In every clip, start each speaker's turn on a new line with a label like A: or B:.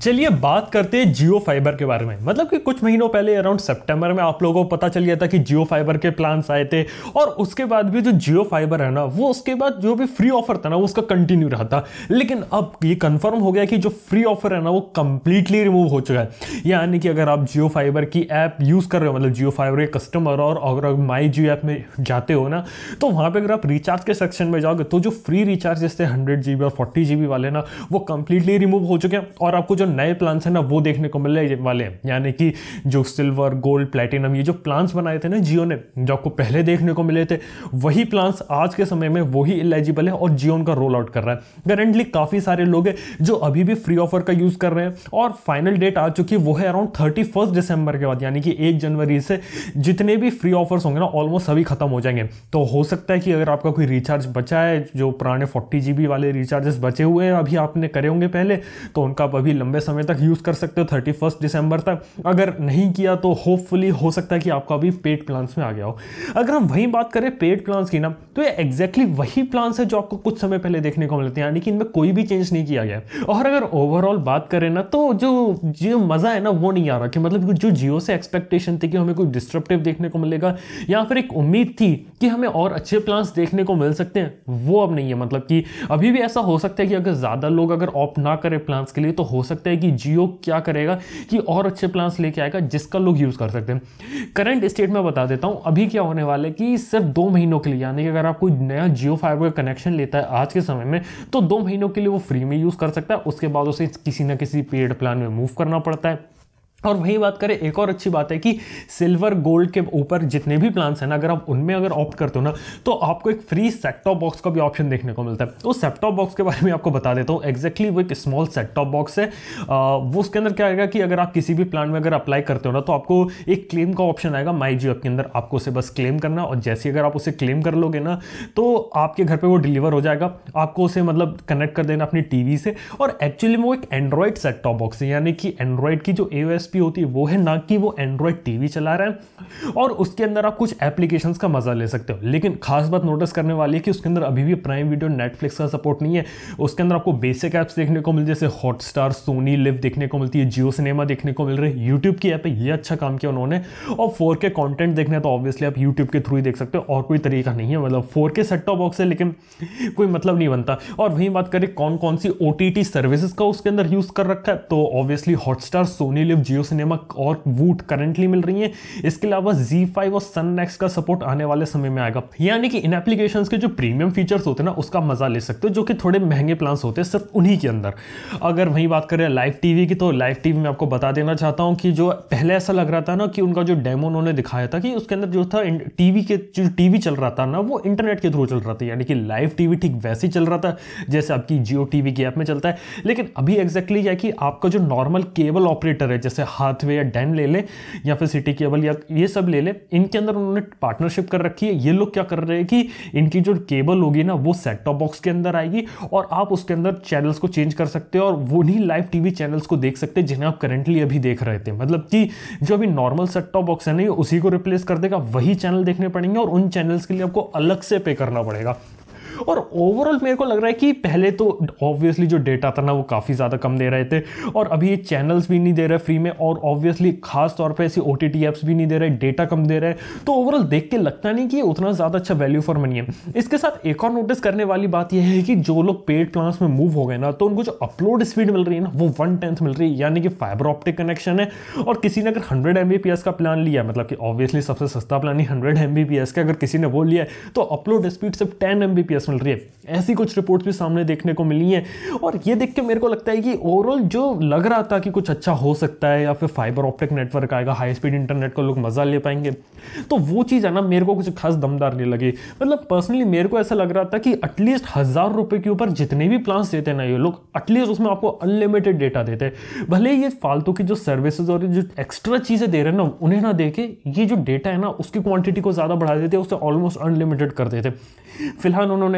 A: चलिए बात करते हैं जियो फाइबर के बारे में। मतलब कि कुछ महीनों पहले अराउंड सितंबर में आप लोगों को पता चल गया था कि जियो फाइबर के प्लान्स आए थे, और उसके बाद भी जो जियो फाइबर है ना, वो उसके बाद जो भी फ्री ऑफर था ना वो उसका कंटिन्यू रहा था। लेकिन अब ये कंफर्म हो गया कि जो फ्री ऑफर है ना वो कंप्लीटली रिमूव हो चुका है। यानी कि अगर आप जियो फाइबर की ऐप यूज कर रहे हो, मतलब जियो फाइबर के कस्टमर, और अगर माई जियो ऐप में जाते हो ना, तो वहां पे अगर आप रिचार्ज के सेक्शन में जाओगे तो जो फ्री रिचार्ज थे 100 GB और 40 GB वाले ना, वो कंप्लीटली रिमूव हो चुके हैं, और आपको जो नए प्लान्स हैं ना वो देखने को मिलने वाले हैं। यानी कि जो सिल्वर, गोल्ड, प्लैटिनम, ये जो प्लान्स बनाए थे ना जियो ने, जो आपको पहले देखने को मिले थे, वही प्लान्स आज के समय में वही एलिजिबल है, और जियो उनका रोल आउट कर रहा है। करेंटली काफी सारे लोग हैं जो अभी भी फ्री ऑफर का यूज कर रहे हैं, और फाइनल डेट आ चुकी है, वो है अराउंड 31 दिसंबर के बाद, यानी कि 1 जनवरी से जितने भी फ्री ऑफर्स होंगे ना ऑलमोस्ट सभी खत्म हो जाएंगे। तो हो सकता है कि अगर आपका कोई रिचार्ज बचा है, जो पुराने 40 GB वाले रिचार्जेस बचे हुए हैं अभी आपने करे होंगे पहले, तो उनका आप अभी लंबे समय तक यूज कर सकते हो 31 दिसंबर तक। अगर नहीं किया तो होपफुली हो सकता है कि आपका अभी पेड प्लान्स में आ गया हो। अगर हम वही बात करें पेड प्लान्स की ना, तो ये एग्जैक्टली वही प्लान्स है जो आपको कुछ समय पहले देखने को मिलते हैं, यानी कि इनमें कोई भी चेंज नहीं किया गया। और अगर ओवरऑल बात करें ना, तो जो मजा है ना वो नहीं आ रहा, कि मतलब जो जियो से एक्सपेक्टेशन थी कि हमें कोई डिस्ट्रप्टिव देखने को मिलेगा, या फिर एक उम्मीद थी कि हमें और अच्छे प्लान्स देखने को मिल सकते हैं, वो अब नहीं है। मतलब कि अभी भी ऐसा हो सकता है कि अगर ज्यादा लोग अगर ऑप्ट ना करें प्लान्स के लिए, तो हो सकता है कि जियो क्या करेगा कि और अच्छे प्लान्स लेके आएगा जिसका लोग यूज कर सकते हैं। करंट स्टेट में बता देता हूं अभी क्या होने वाला है, कि सिर्फ 2 महीनों के लिए, यानी कि अगर आप कोई नया जियो फाइबर का कनेक्शन लेता है आज के समय में, तो 2 महीनों के लिए वो फ्री में यूज कर सकता है। उसके बाद उसे किसी ना किसी पेड प्लान में मूव करना पड़ता है। और वही बात करें, एक और अच्छी बात है कि सिल्वर, गोल्ड के ऊपर जितने भी प्लान्स हैं ना, अगर आप उनमें अगर ऑप्ट करते हो ना, तो आपको एक फ्री सेट टॉप बॉक्स का भी ऑप्शन देखने को मिलता है। तो सेट टॉप बॉक्स के बारे में आपको बता देता हूँ। एग्जैक्टली वो एक स्मॉल सेट टॉप बॉक्स है। वो उसके अंदर क्या आएगा कि अगर आप किसी भी प्लान में अगर अप्लाई करते हो ना, तो आपको एक क्लेम का ऑप्शन आएगा माई जियो के अंदर। आपको उसे बस क्लेम करना, और जैसे अगर आप उसे क्लेम कर लोगे ना, तो आपके घर पर वो डिलीवर हो जाएगा। आपको उसे मतलब कनेक्ट कर देना अपनी टीवी से। और एक्चुअली वो एक एंड्रॉइड सेट टॉप बॉक्स है, यानी कि एंड्रॉइड की जो AOSP होती है वो है, कि वो एंड्रॉइड टीवी चला रहा है, और उसके अंदर आप कुछ एप्लीकेशंस का मजा ले सकते हो। लेकिन खास बात नोटिस करने वाली है कि उसके अंदर अभी भी प्राइम वीडियो, नेटफ्लिक्स का सपोर्ट नहीं है। उसके अंदर आपको बेसिक ऐप्स देखने को मिल, जैसे हॉटस्टार, सोनी लिव देखने को मिलती है, जियो सिनेमा देखने को मिल रही है, यूट्यूब की ऐप है, ये अच्छा काम किया उन्होंने। और 4K कंटेंट देखना है तो ऑब्वियसली आप यूट्यूब के थ्रू ही देख सकते हो, और कोई तरीका नहीं है। मतलब 4K सेट टॉप बॉक्स है, लेकिन कोई मतलब नहीं बनता। और वहीं बात करें कौन कौन सी OTT सर्विसेज का उसके अंदर यूज कर रखा है, तो obviously Hotstar, Sony LIV, Jio cinema और वूट करंटली मिल रही है। इसके अलावा Z5 और सन नेक्स्ट का सपोर्ट आने वाले समय में आएगा। यानी कि इन एप्लीकेशंस के जो प्रीमियम फीचर्स होते हैं ना, उसका मजा ले सकते हो, जो कि थोड़े महंगे प्लान्स होते हैं सिर्फ उन्हीं के अंदर। अगर वहीं बात करें लाइव टीवी की, तो लाइव टीवी में आपको बता देना चाहता हूं कि जो पहले ऐसा लग रहा था ना, कि उनका जो डेमो उन्होंने दिखाया था कि उसके अंदर जो था टीवी के जो टीवी चल रहा था ना, वो इंटरनेट के थ्रू चल रहा था, यानी कि लाइव टीवी ठीक वैसे ही चल रहा था जैसे आपकी जियो टीवी की ऐप में चलता है। लेकिन अभी एग्जैक्टली क्या कि आपका जो नॉर्मल केबल ऑपरेटर है, जैसे हाथवे या डैन ले ले, या फिर सिटी केबल या ये सब ले ले, इनके अंदर उन्होंने पार्टनरशिप कर रखी है। ये लोग क्या कर रहे हैं कि इनकी जो केबल होगी ना, वो सेट टॉप बॉक्स के अंदर आएगी, और आप उसके अंदर चैनल्स को चेंज कर सकते हो, और वो नहीं लाइव टीवी चैनल्स को देख सकते हैं जिन्हें आप करंटली अभी देख रहे थे। मतलब कि जो अभी नॉर्मल सेट टॉप बॉक्स है ना, उसी को रिप्लेस कर देगा, वही चैनल देखने पड़ेंगे, और उन चैनल्स के लिए आपको अलग से पे करना पड़ेगा। और ओवरऑल मेरे को लग रहा है कि पहले तो ऑब्वियसली जो डेटा था ना वो काफ़ी ज़्यादा कम दे रहे थे, और अभी ये चैनल्स भी नहीं दे रहे फ्री में, और ऑब्वियसली खास तौर पे ऐसी OTT ऐप्स भी नहीं दे रहे, डेटा कम दे रहे। तो ओवरऑल देख के लगता नहीं कि ये उतना ज़्यादा अच्छा वैल्यू फॉर मनी है। इसके साथ एक और नोटिस करने वाली बात यह है कि जो लोग पेड प्लान्स में मूव हो गए ना, तो उनको जो अपलोड स्पीड मिल रही है ना, वो 1/10 मिल रही है, यानी कि फाइबर ऑप्टिक कनेक्शन है। और किसी ने अगर 100 Mbps का प्लान लिया, मतलब कि ऑब्वियसली सबसे सस्ता प्लान ही 100 Mbps का, अगर किसी ने वो लिया है, तो अपलोड स्पीड सिर्फ 10 Mbps मिल रही है। ऐसी कुछ रिपोर्ट्स भी सामने देखने को मिली हैं, और ये देख के मेरे को लगता है कि ओवरऑल जो लग रहा था कि कुछ अच्छा हो सकता है, या फिर फाइबर ऑप्टिक नेटवर्क आएगा, हाई स्पीड इंटरनेट का लोग मजा ले पाएंगे, तो वो चीज़ है ना मेरे को कुछ खास दमदार नहीं लगी। मतलब पर्सनली मेरे को ऐसा लग रहा था कि एटलीस्ट 1000 रुपये के ऊपर जितने भी प्लान्स देते हैं ना ये लोग, एटलीस्ट उसमें आपको अनलिमिटेड डेटा देते हैं। भले ही ये फालतू की जो सर्विसेज और जो एक्स्ट्रा चीज़ें दे रहे हैं ना, उन्हें ना देके ये जो डेटा है ना उसकी क्वांटिटी को ज़्यादा बढ़ा देते, उससे ऑलमोस्ट अनलिमिटेड कर देते। फिलहाल उन्होंने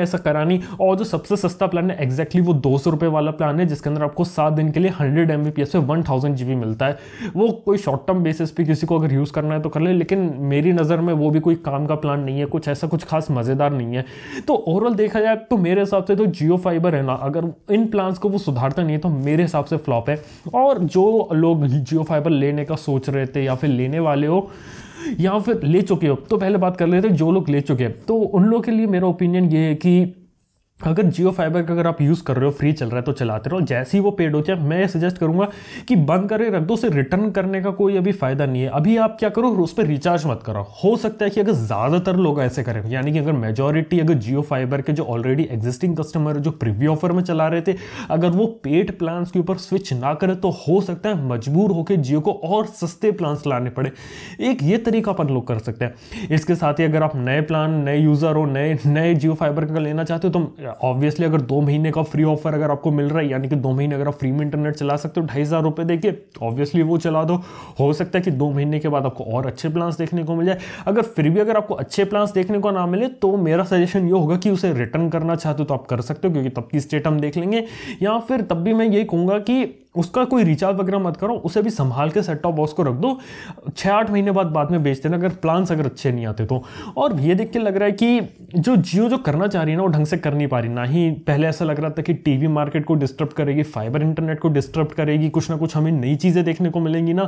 A: ऐसा करा नहीं। और जो सबसे सस्ता प्लान है एग्जैक्टली वो 200 रुपये वाला प्लान है, जिसके अंदर आपको 7 दिन के लिए 100 Mbps पे 1000 GB मिलता है। वो कोई शॉर्ट टर्म बेसिस पे किसी को अगर यूज़ करना है तो कर ले, लेकिन मेरी नज़र में वो भी कोई काम का प्लान नहीं है, कुछ ऐसा कुछ खास मज़ेदार नहीं है। तो ओवरऑल देखा जाए तो मेरे हिसाब से तो जियो फाइबर है ना, अगर इन प्लान्स को वो सुधारता नहीं है तो मेरे हिसाब से फ्लॉप है। और जो लोग जियो फाइबर लेने का सोच रहे थे या फिर लेने वाले हो या फिर ले चुके हो, तो पहले बात कर लेते हैं जो लोग ले चुके हैं। तो उन लोगों के लिए मेरा ओपिनियन ये है कि अगर जियो फाइबर का अगर आप यूज़ कर रहे हो, फ्री चल रहा है तो चलाते रहो, जैसे ही वो पेड हो जाए मैं सजेस्ट करूंगा कि बंद करके रख दो, उसे रिटर्न करने का कोई अभी फायदा नहीं है। अभी आप क्या करो, उस पर रिचार्ज मत करो। हो सकता है कि अगर ज़्यादातर लोग ऐसे करें, यानी कि अगर मेजॉरिटी अगर जियो फाइबर के जो ऑलरेडी एग्जिस्टिंग कस्टमर जो प्रीव्यू ऑफर में चला रहे थे, अगर वो पेड प्लान्स के ऊपर स्विच ना करें तो हो सकता है मजबूर होकर जियो को और सस्ते प्लान्स लाने पड़े। एक ये तरीका अपन लोग कर सकते हैं। इसके साथ ही अगर आप नए प्लान, नए यूज़र हो, नए जियो फाइबर का लेना चाहते हो तो ऑब्वियसली अगर 2 महीने का फ्री ऑफर अगर आपको मिल रहा है, यानी कि 2 महीने अगर आप फ्री में इंटरनेट चला सकते हो 2500 रुपये देके, ऑब्वियसली वो चला दो। हो सकता है कि 2 महीने के बाद आपको और अच्छे प्लान्स देखने को मिल जाए। अगर फिर भी अगर आपको अच्छे प्लान्स देखने को ना मिले तो मेरा सजेशन ये होगा कि उसे रिटर्न करना चाहते हो तो आप कर सकते हो, क्योंकि तब की स्टेट हम देख लेंगे। या फिर तब भी मैं यही कहूँगा कि उसका कोई रिचार्ज वगैरह मत करो, उसे भी संभाल के सेट टॉप बॉक्स को रख दो, 6-8 महीने बाद में बेच देना अगर प्लान्स अगर अच्छे नहीं आते तो। और ये देख के लग रहा है कि जो जियो जो करना चाह रही है ना वो ढंग से कर नहीं पा रही। ना ही पहले ऐसा लग रहा था कि टीवी मार्केट को डिस्टर्ब करेगी, फाइबर इंटरनेट को डिस्टर्ब करेगी, कुछ ना कुछ हमें नई चीज़ें देखने को मिलेंगी ना,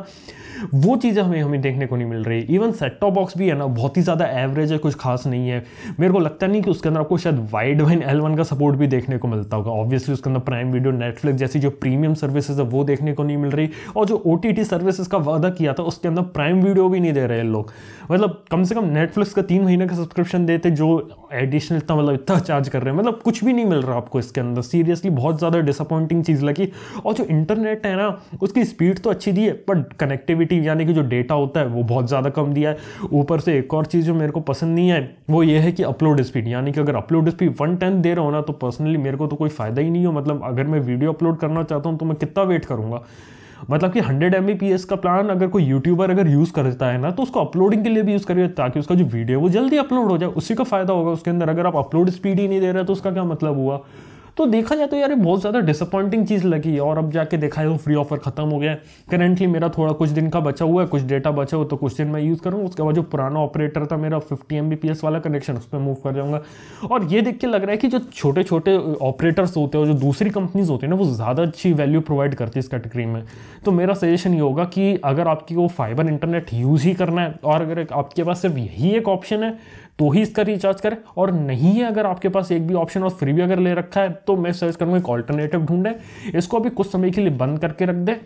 A: वो चीज़ें हमें देखने को नहीं मिल रही। इवन सेट टॉप बॉक्स भी है ना, बहुत ही ज़्यादा एवरेज है, कुछ खास नहीं है। मेरे को लगता नहीं कि उसके अंदर आपको शायद वाइड वाइन L1 का सपोर्ट भी देखने को मिलता होगा। ऑब्वियसली उसके अंदर प्राइम वीडियो, नेटफ्लिक्स जैसी जो प्रीमियम सर्विसेज है वो देखने को मिल रही, और जो OTT सर्विसेज का वादा किया था उसके अंदर प्राइम वीडियो भी नहीं दे रहे हैं लोग। मतलब कम से कम नेटफ्लिक्स का 3 महीने का सब्सक्रिप्शन देते जो एडिशनल इतना मतलब इतना चार्ज कर रहे हैं, मतलब कुछ भी नहीं मिल रहा आपको इसके अंदर। सीरियसली बहुत ज़्यादा डिसअपॉइंटिंग चीज़ लगी। और जो इंटरनेट है ना उसकी स्पीड तो अच्छी दी है, बट कनेक्टिविटी यानी कि जो डेटा होता है वो बहुत ज़्यादा कम दिया है। ऊपर से एक और चीज़ जो मेरे को पसंद नहीं है वो ये है कि अपलोड स्पीड, यानी कि अगर अपलोड स्पीड 110 दे रहा हो ना तो पर्सनली मेरे को तो कोई फ़ायदा ही नहीं हो। मतलब अगर मैं वीडियो अपलोड करना चाहता हूँ तो मैं कितना वेट करूँगा। मतलब कि 100 Mbps का प्लान अगर कोई यूट्यूबर अगर यूज़ करता है ना तो उसको अपलोडिंग के लिए भी यूज़ करिए, ताकि उसका जो वीडियो वो जल्दी अपलोड हो जाए, उसी का फायदा होगा उसके अंदर। अगर आप अपलोड स्पीड ही नहीं दे रहे तो उसका क्या मतलब हुआ। तो देखा जाए तो यार ये बहुत ज़्यादा डिसअपॉइंटिंग चीज़ लगी है। और अब जाके देखा है वो फ्री ऑफर खत्म हो गया है। करेंटली मेरा थोड़ा कुछ दिन का बचा हुआ है, कुछ डेटा बचा हुआ तो कुछ दिन मैं यूज़ करूँगा। उसके बाद जो पुराना ऑपरेटर था मेरा 50 Mbps वाला कनेक्शन, उस पर मूव कर जाऊँगा। और ये देख के लग रहा है कि जो छोटे छोटे ऑपरेटर्स होते हैं और जो दूसरी कंपनीज होती है ना वो ज़्यादा अच्छी वैल्यू प्रोवाइड करती है इस कैटेगरी में। तो मेरा सजेशन ये होगा कि अगर आपकी वो फाइबर इंटरनेट यूज़ ही करना है और अगर आपके पास सिर्फ यही एक ऑप्शन है तो ही इसका रिचार्ज करें, और नहीं है अगर आपके पास एक भी ऑप्शन और फ्री भी अगर ले रखा है तो मैं सजेस्ट करूँगा एक ऑल्टरनेटिव ढूंढें, इसको अभी कुछ समय के लिए बंद करके रख दें।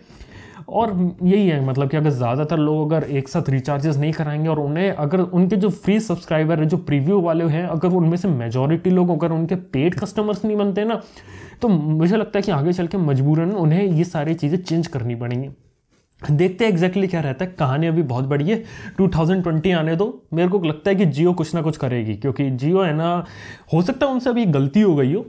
A: और यही है मतलब कि अगर ज़्यादातर लोग अगर एक साथ रिचार्जेस नहीं कराएंगे और उन्हें अगर उनके जो फ्री सब्सक्राइबर है, जो प्रीव्यू वाले हैं, अगर उनमें से मेजॉरिटी लोग अगर उनके पेड कस्टमर्स नहीं बनते ना तो मुझे लगता है कि आगे चल के मजबूरन उन्हें ये सारी चीज़ें चेंज करनी पड़ेंगी। देखते हैं एग्जैक्टली क्या रहता है। कहानी अभी बहुत बड़ी है, 2020 आने दो। मेरे को लगता है कि जियो कुछ ना कुछ करेगी, क्योंकि जियो है ना, हो सकता है उनसे अभी गलती हो गई हो,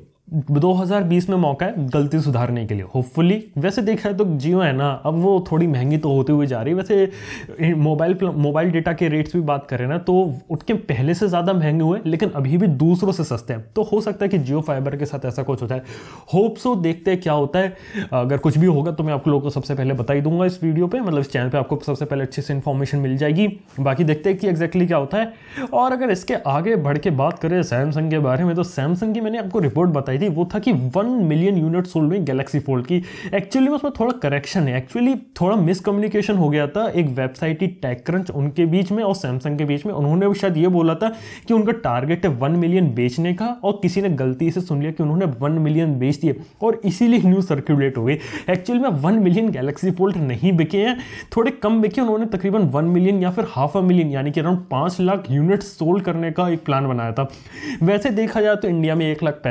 A: 2020 में मौका है गलती सुधारने के लिए होपफुली। वैसे देखा है तो जियो है ना अब वो थोड़ी महंगी तो होती हुई जा रही है। वैसे मोबाइल डेटा के रेट्स भी बात करें ना तो उनके पहले से ज़्यादा महंगे हुए, लेकिन अभी भी दूसरों से सस्ते हैं। तो हो सकता है कि जियो फाइबर के साथ ऐसा कुछ होता है। होप सो, देखते हैं क्या होता है। अगर कुछ भी होगा तो मैं आप लोगों को सबसे पहले बता ही दूंगा इस वीडियो पर, मतलब इस चैनल पर आपको सबसे पहले अच्छे से इन्फॉर्मेशन मिल जाएगी। बाकी देखते हैं कि एग्जैक्टली क्या होता है। और अगर इसके आगे बढ़ के बात करें सैमसंग के बारे में, तो सैमसंग की मैंने आपको रिपोर्ट बताई थी, वो था कि 1 मिलियन यूनिट सोल्ड हुई गैलेक्सी फोल्ड की। एक्चुअली में उसमें थोड़ा करेक्शन है, एक्चुअली थोड़ा मिसकम्युनिकेशन हो गया था एक वेबसाइट ही टेक क्रंच उनके बीच में और सैमसंग के बीच में। उन्होंने शायद ये बोला था कि उनका टारगेट है 1 मिलियन बेचने का, और किसी ने गलती से सुन लिया कि उन्होंने 1 मिलियन बेच दिए और इसीलिए न्यूज़ सर्कुलेट हो गई। एक्चुअली में 1 मिलियन गैलेक्सी फोल्ड नहीं बिके हैं, थोड़े कम बिके। उन्होंने तकरीबन 1 मिलियन या फिर 500,000 यानी कि अराउंड 5 लाख यूनिट सोल्ड करने का एक प्लान बनाया था। वैसे देखा जाए तो इंडिया में 1,65,000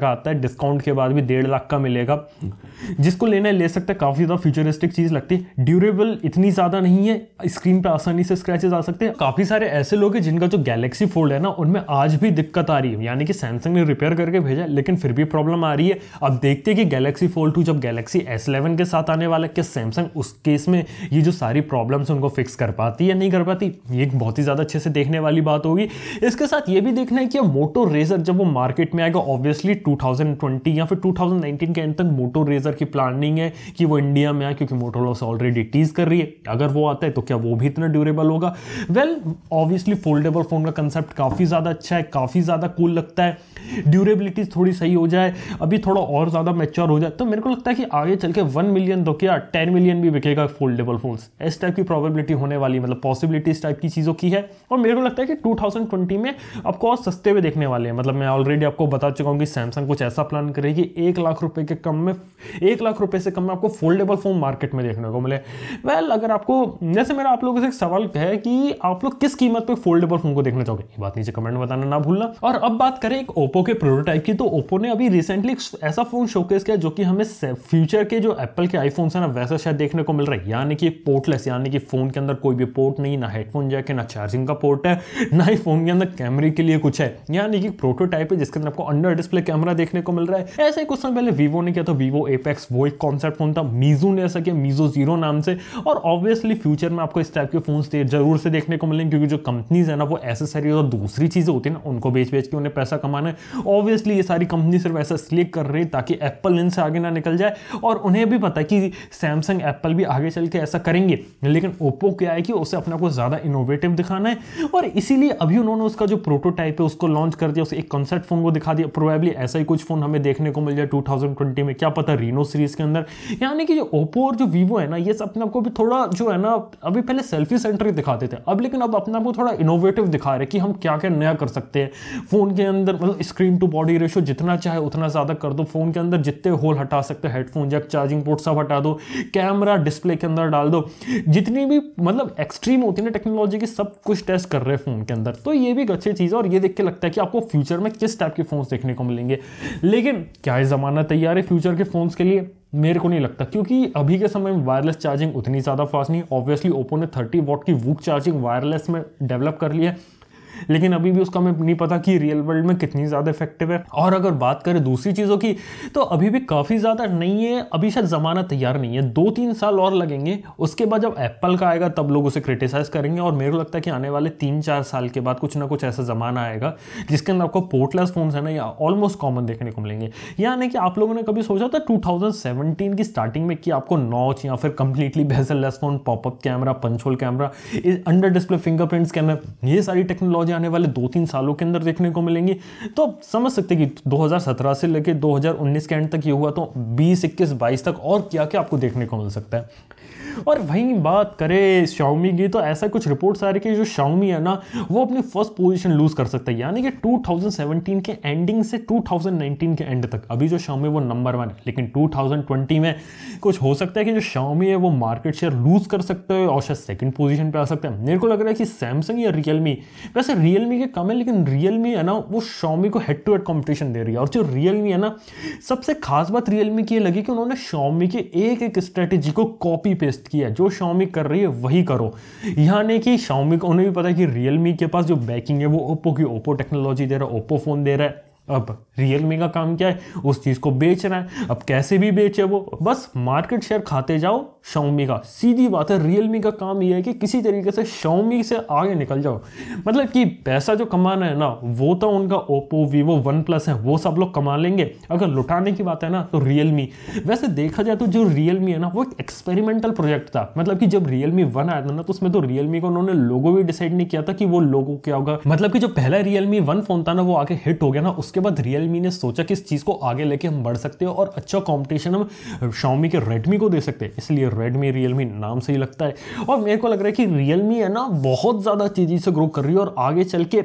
A: का आता है, डिस्काउंट के बाद भी 1.5 लाख का मिलेगा। जिसको लेना है ले सकते हैं, काफी ज्यादा फ्यूचरिस्टिक चीज लगती है, ड्यूरेबल इतनी ज्यादा नहीं है, स्क्रीन पे आसानी से स्क्रैचेस आ सकते हैं। काफी सारे ऐसे लोग हैं जिनका जो गैलेक्सी फोल्ड है ना उनमें आज भी दिक्कत आ रही है, यानी कि सैमसंग ने रिपेयर करके भेजा लेकिन फिर भी प्रॉब्लम आ रही है। अब देखते हैं कि गैलेक्सी फोल्ड 2 जब गैलेक्सी S11 के साथ आने वाला है, क्या सैमसंग उस केस में ये जो सारी प्रॉब्लम्स उनको फिक्स कर पाती है या नहीं कर पाती। ये एक बहुत ही ज्यादा अच्छे से देखने वाली बात होगी। इसके साथ ये भी देखना है कि मोटो रेजर जब वो मार्केट में आएगा, ऑब्वियसली 2020 या फिर 2019 के एंड तक मोटो रेजर की प्लानिंग है कि वो इंडिया में आए, क्योंकि मोटोरोला ऑलरेडी टीज कर रही है। अगर वो आता है तो क्या वो भी इतना ड्यूरेबल होगा? वेल ऑब्वियसली फोल्डेबल फोन का कंसेप्ट काफी ज्यादा अच्छा है, काफी ज्यादा कूल लगता है। ड्यूरेबिलिटी थोड़ी सही हो जाए, अभी थोड़ा और ज्यादा मैच्योर हो जाए, तो मेरे को लगता है कि आगे चल के 1 मिलियन तो क्या 10 मिलियन भी बिकेगा फोल्डेबल फोन्स। इस टाइप की प्रोबेबिलिटी होने वाली, मतलब पॉसिबिलिटी इस टाइप की चीजों की है। और मेरे को लगता है कि 2020 में आपको और सस्ते में देखने वाले हैं। मतलब मैं ऑलरेडी आपको बता चुका हूं कि सैमसंग कुछ ऐसा प्लान करेगी 1 लाख रुपए के कम में, 1 लाख रुपए से कम में आपको फोल्डेबल फोन मार्केट में देखने को मिले। वेल अगर आपको, जैसे मेरा आप लोगों से एक सवाल है कि आप लोग किस कीमत पे फोल्डेबल फोन को देखना चाहोगे, ये बात नीचे कमेंट में बताना ना भूलना। और अब बात करें एक ओप्पो के प्रोटोटाइप की, तो ओप्पो ने अभी रिसेंटली ऐसा फोन शोकेस किया जो कि हमें फ्यूचर के जो एप्पल के आईफोन है ना वैसा शायद देखने को मिल रहा है, यानी कि एक पोर्टलेस, यानी कि फोन के अंदर कोई भी पोर्ट नहीं, ना हेडफोन जैक है, ना चार्जिंग का पोर्ट है, ना ही फोन के अंदर कैमरे के लिए कुछ है, यानी कि प्रोटोटाइप है जिसके अंदर आपको अंडर डिस्प्ले कैमरा देखने को मिल रहा है। ऐसे ही कुछ समय पहले वीवो ने किया था, वीवो एपेक्स, वो एक कॉन्सेप्ट फोन था। मीजू ने ऐसा किया, मीजो 0 नाम से। और ऑब्वियसली फ्यूचर में आपको इस टाइप के फोन जरूर से देखने को मिलेंगे, क्योंकि जो कंपनीज है ना वो एसेसरीज और दूसरी चीजें होती है ना उनको बेच बेच के उन्हें पैसा कमाना है। ऑब्वियसली ये सारी कंपनी सिर्फ ऐसा इसलिए कर रही है ताकि एप्पल इनसे आगे ना निकल जाए, और उन्हें भी पता है कि सैमसंग एप्पल भी आगे चल के ऐसा करेंगे। लेकिन ओप्पो क्या है कि उसे अपने को ज्यादा इनोवेटिव दिखाना है, और इसीलिए अभी उन्होंने उसका जो प्रोटोटाइप है उसको लॉन्च कर दिया, उसे एक कॉन्सेप्ट फोन को दिखा दिया। प्रोबेबली ऐसा ही कुछ फोन हमें देखने को मिल जाए 2020 में, क्या पता रीनो सीरीज के अंदर। यानी कि जो ओप्पो और जो वीवो है ना ये अपने आपको भी थोड़ा जो है ना, अभी पहले सेल्फी सेंटर दिखाते थे, अब लेकिन अब अपने आपको थोड़ा इनोवेटिव दिखा रहे कि हम क्या क्या नया कर सकते हैं फोन के अंदर। मतलब स्क्रीन टू बॉडी रेशियो जितना चाहे उतना ज्यादा कर दो, फोन के अंदर जितने होल हटा सकते, हेडफोन जैक, चार्जिंग पोर्ट सब हटा दो, कैमरा डिस्प्ले के अंदर डाल दो, जितनी भी मतलब एक्सट्रीम होती है ना टेक्नोलॉजी की सब कुछ टेस्ट कर रहे हैं फोन के अंदर। तो ये भी एक अच्छी चीज है, और ये देख के लगता है कि आपको फ्यूचर में किस टाइप के फोन्स देखने को मिलेंगे। लेकिन क्या ये जमाना तैयार है फ्यूचर के फोन्स के लिए? मेरे को नहीं लगता, क्योंकि अभी के समय में वायरलेस चार्जिंग उतनी ज्यादा फास्ट नहीं। ऑब्वियसली ओप्पो ने 30 वॉट की वूक चार्जिंग वायरलेस में डेवलप कर लिया है, लेकिन अभी भी उसका हमें नहीं पता कि रियल वर्ल्ड में कितनी ज़्यादा इफेक्टिव है। और अगर बात करें दूसरी चीज़ों की, तो अभी भी काफ़ी ज़्यादा नहीं है, अभी शायद ज़माना तैयार नहीं है। 2-3 साल और लगेंगे, उसके बाद जब एप्पल का आएगा तब लोग उसे क्रिटिसाइज करेंगे। और मेरे को लगता है कि आने वाले 3-4 साल के बाद कुछ ना कुछ ऐसा ज़माना आएगा जिसके अंदर आपको पोर्टलेस फोन है ना या ऑलमोस्ट कॉमन देखने को मिलेंगे। यानी कि आप लोगों ने कभी सोचा था 2017 की स्टार्टिंग में कि आपको नॉच या फिर completely bezelless phone, popup camera, punch hole camera, under display fingerprint scanner, ये सारी टेक्नोलॉजी आने वाले 2-3 सालों के अंदर देखने को मिलेंगी। तो समझ सकते हैं कि 2017 से लेकर 2019 के एंड तक ये हुआ, तो 20, 21, 22 तक और क्या क्या आपको देखने को मिल सकता है। और वहीं बात करें Xiaomi की, तो ऐसा कुछ रिपोर्ट्स आ रही है कि जो Xiaomi है ना वो अपनी फर्स्ट पोजीशन लूज कर सकता है, यानी कि 2017 के एंडिंग से 2019 के एंड तक अभी जो Xiaomi वो नंबर 1 है, लेकिन 2020 में कुछ हो सकता है कि जो Xiaomi है वो मार्केट शेयर लूज कर सकता है और शायद सेकंड पोजीशन पे आ सकता है। मेरे को लग रहा है कि Samsung या Realme, वैसे Realme के कम है, लेकिन Realme है ना वो Xiaomi को हेड टू हेड कॉम्पिटिशन दे रही है। और जो Realme है ना, सबसे खास बात Realme की ये लगी कि उन्होंने Xiaomi के एक स्ट्रेटेजी को कॉपी पेस्ट किया, जो Xiaomi कर रही है वही करो। यानी कि Xiaomi को उन्हें भी पता है कि Realme के पास जो बैकिंग है वो Oppo की Oppo टेक्नोलॉजी दे रहा है, Oppo फोन दे रहा है। अब Realme का काम क्या है, उस चीज को बेच रहा है। अब कैसे भी बेचे वो, बस मार्केट शेयर खाते जाओ Xiaomi का। सीधी बात है, Realme का काम ये है कि किसी तरीके से Xiaomi से आगे निकल जाओ। मतलब कि पैसा जो कमाना है ना वो तो उनका Oppo, Vivo, OnePlus है, वो सब लोग कमा लेंगे। अगर लुटाने की बात है ना तो Realme, वैसे देखा जाए तो जो Realme है ना वो एक एक्सपेरिमेंटल प्रोजेक्ट था। मतलब कि जब Realme 1 आया था ना तो उसमें तो Realme को उन्होंने लोगो भी डिसाइड नहीं किया था कि वो लोगो क्या होगा। मतलब कि जो पहला Realme 1 फोन था ना वो आगे हिट हो गया ना, उसके बाद Realme ने सोचा कि इस चीज को आगे लेके हम बढ़ सकते हैं और अच्छा कंपटीशन हम Xiaomi के Redmi को दे सकते हैं, इसलिए Redmi Realme नाम से ही लगता है। और मेरे को लग रहा है कि Realme है ना बहुत ज्यादा तेजी से ग्रो कर रही है और आगे चल के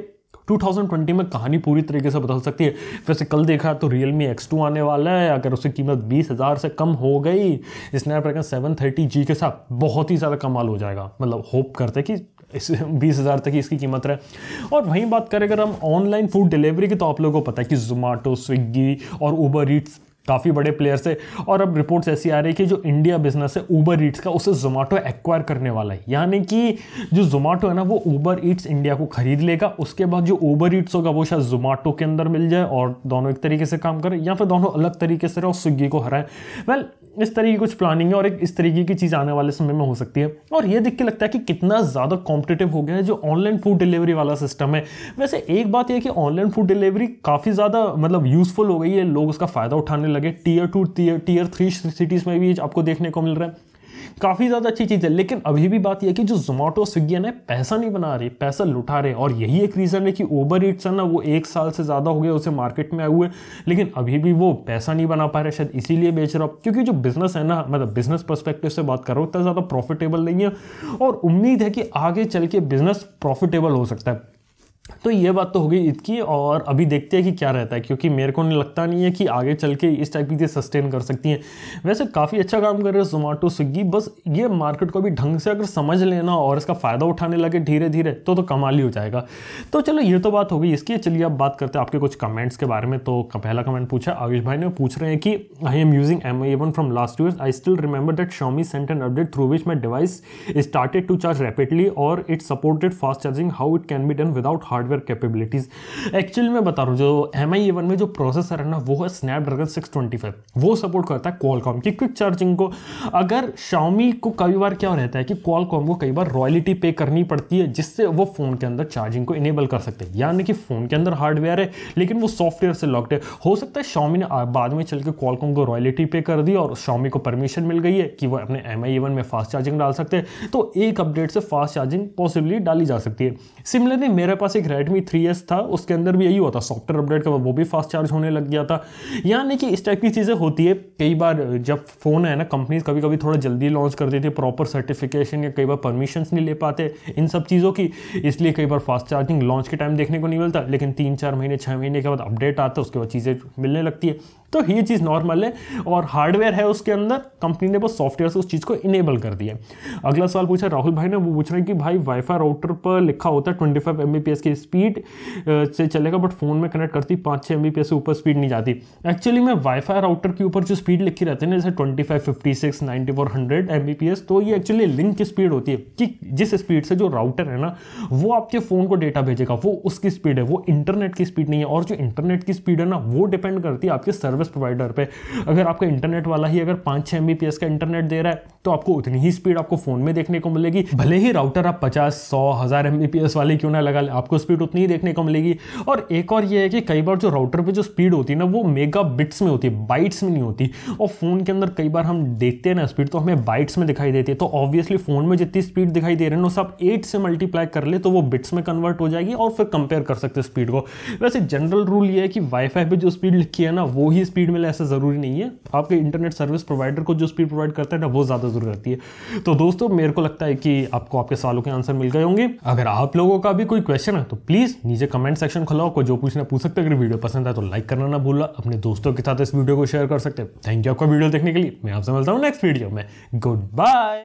A: 2020 में कहानी पूरी तरीके से बदल सकती है। वैसे कल देखा तो Realme X2 आने वाला है, अगर उसकी कीमत 20,000 से कम हो गई स्नैपड्रैगन 730G के साथ बहुत ही ज़्यादा कमाल हो जाएगा। मतलब होप करते हैं कि इस 20,000 तक ही इसकी कीमत है। और वहीं बात करें अगर हम ऑनलाइन फूड डिलीवरी की, तो आप लोगों को पता है कि जोमेटो, स्विगी और उबर ईट्स काफ़ी बड़े प्लेयर्स है। और अब रिपोर्ट्स ऐसी आ रही है कि जो इंडिया बिजनेस है उबर ईट्स का, उसे जोमेटो एक्वायर करने वाला है। यानी कि जो जोमेटो है ना वो उबर ईट्स इंडिया को खरीद लेगा, उसके बाद जो उबर ईट्स होगा वो शायद जोमेटो के अंदर मिल जाए और दोनों एक तरीके से काम करें, या फिर दोनों अलग तरीके से रहे और स्विगी को हराएं। वेल, इस तरीके की कुछ प्लानिंग है और एक इस तरीके की चीज़ आने वाले समय में हो सकती है। और ये देख के लगता है कि कितना ज़्यादा कॉम्पिटिटिव हो गया है जो ऑनलाइन फूड डिलीवरी वाला सिस्टम है। वैसे एक बात यह है कि ऑनलाइन फूड डिलीवरी काफ़ी ज़्यादा मतलब यूजफुल हो गई है, लोग उसका फ़ायदा उठाने लगे। टियर 2 टियर 3 सिटीज़ में भी आपको देखने को मिल रहा है, काफ़ी ज़्यादा अच्छी चीज़ है। लेकिन अभी भी बात यह है कि जो जोमेटो स्विगी है ना पैसा नहीं बना रही, पैसा लुटा रहे। और यही एक रीज़न है कि उबर ईट्स है ना वो 1 साल से ज़्यादा हो गया उसे मार्केट में आए हुए, लेकिन अभी भी वो पैसा नहीं बना पा रहे, शायद इसीलिए बेच रहा हूँ। क्योंकि जो बिजनेस है ना, मतलब बिजनेस पर्सपेक्टिव से बात कर रहा हूँ, इतना ज़्यादा प्रॉफिटेबल नहीं है और उम्मीद है कि आगे चल के बिजनेस प्रॉफिटेबल हो सकता है। तो ये बात तो हो गई इसकी, और अभी देखते हैं कि क्या रहता है, क्योंकि मेरे को नहीं लगता नहीं है कि आगे चल के इस टाइप की चीज़ सस्टेन कर सकती हैं। वैसे काफ़ी अच्छा काम कर रहे हैं जोमेटो स्विगी, बस ये मार्केट को भी ढंग से अगर समझ लेना और इसका फ़ायदा उठाने लगे धीरे धीरे तो कमाल ही हो जाएगा। तो चलो ये तो बात हो गई इसकी। चलिए अब बात करते हैं आपके कुछ कमेंट्स के बारे में। तो पहला कमेंट पूछा आयुष भाई ने, पूछ रहे हैं कि I am using MI1 from last year, I still remember that Xiaomi sent an update through which my device started to charge rapidly और it supported fast charging, how it can be done without hardware capabilities. Actually मैं बता रहा हूँ जो MI1 में जो processor है ना वो है स्नैपड्रैगन 625, वो सपोर्ट करता है क्वालकॉम की क्विक चार्जिंग को। अगर Xiaomi को कई बार क्या रहता है कि क्वालकॉम को कई बार रॉयल्टी पे करनी पड़ती है जिससे वो फोन के अंदर चार्जिंग को इनेबल कर सकते हैं। यानी कि फोन के अंदर हार्डवेयर है लेकिन वो सॉफ्टवेयर से लॉक्ड है। हो सकता है Xiaomi ने बाद में चल के क्वालकॉम को रॉयल्टी पे कर दी और Xiaomi को परमिशन मिल गई है कि वो अपने MI1 में फास्ट चार्जिंग डाल सकते हैं, तो एक अपडेट से फास्ट चार्जिंग पॉसिबली डाली जा सकती है। सिमिलरली मेरे पास एक Redmi 3S था, उसके अंदर भी यही होता, सॉफ्टवेयर अपडेट का वो भी फास्ट चार्ज होने लग गया था। यानी कि इस टाइप की चीज़ें होती है। कई बार जब फोन है ना कंपनीज कभी कभी थोड़ा जल्दी लॉन्च कर देती है, प्रॉपर सर्टिफिकेशन या कई बार परमिशंस नहीं ले पाते इन सब चीज़ों की, इसलिए कई बार फास्ट चार्जिंग लॉन्च के टाइम देखने को नहीं मिलता, लेकिन 3-4 महीने 6 महीने के बाद अपडेट आता है, उसके बाद चीज़ें मिलने लगती है। तो ये चीज़ नॉर्मल है और हार्डवेयर है उसके अंदर, कंपनी ने बस सॉफ्टवेयर से उस चीज़ को इनेबल कर दिया। अगला सवाल पूछा राहुल भाई ने, वो पूछ रहे हैं कि भाई वाईफाई राउटर पर लिखा होता है 25 Mbps की स्पीड से चलेगा, बट फोन में कनेक्ट करती 5-6 Mbps से ऊपर स्पीड नहीं जाती। एक्चुअली में वाईफाई राउटर के ऊपर जो स्पीड लिखी रहती है ना, जैसे 25, 56, 94, 100 Mbps, तो ये एक्चुअली लिंक की स्पीड होती है कि जिस स्पीड से जो राउटर है ना वो आपके फ़ोन को डेटा भेजेगा, वो उसकी स्पीड है, वो इंटरनेट की स्पीड नहीं है। और जो इंटरनेट की स्पीड है ना वो डिपेंड करती है आपके सर्विस प्रोवाइडर पे। अगर आपका इंटरनेट वाला ही अगर 5-6 Mbps का इंटरनेट दे रहा है तो आपको उतनी ही स्पीड आपको फ़ोन में देखने को मिलेगी, भले ही राउटर आप 50, 100, 1000 Mbps वाले क्यों ना लगा ले, आपको स्पीड उतनी ही देखने को मिलेगी। और एक और ये है कि कई बार जो राउटर पे जो स्पीड होती है ना वो मेगा बिट्स में होती है, बाइट्स में नहीं होती। और फोन के अंदर कई बार हम देखते हैं ना स्पीड तो हमें बाइट्स में दिखाई देती है, तो ऑब्वियसली फोन में जितनी स्पीड दिखाई दे रही है ना उसे आप 8 से मल्टीप्लाई कर ले तो वो बिट्स में कन्वर्ट हो जाएगी और फिर कंपेयर कर सकते हैं स्पीड को। वैसे जनरल रूल ये है कि वाईफाई पे जो स्पीड लिखी है ना वो ही स्पीड मिले ऐसा जरूरी नहीं है, आपके इंटरनेट सर्विस प्रोवाइडर को जो स्पीड प्रोवाइड करता है ना वो ज्यादा जरूरी रहती है। तो दोस्तों मेरे को लगता है कि आपको आपके सवालों के आंसर मिल गए होंगे। अगर आप लोगों का भी कोई क्वेश्चन है तो प्लीज नीचे कमेंट सेक्शन खोलो, आपको जो पूछना पूछ सकते हैं। अगर वीडियो पसंद है तो लाइक करना ना भूलना, अपने दोस्तों के साथ इस वीडियो को शेयर कर सकते हैं। थैंक यू आपका वीडियो देखने के लिए, मैं आपसे मिलता हूँ नेक्स्ट वीडियो में। Good bye.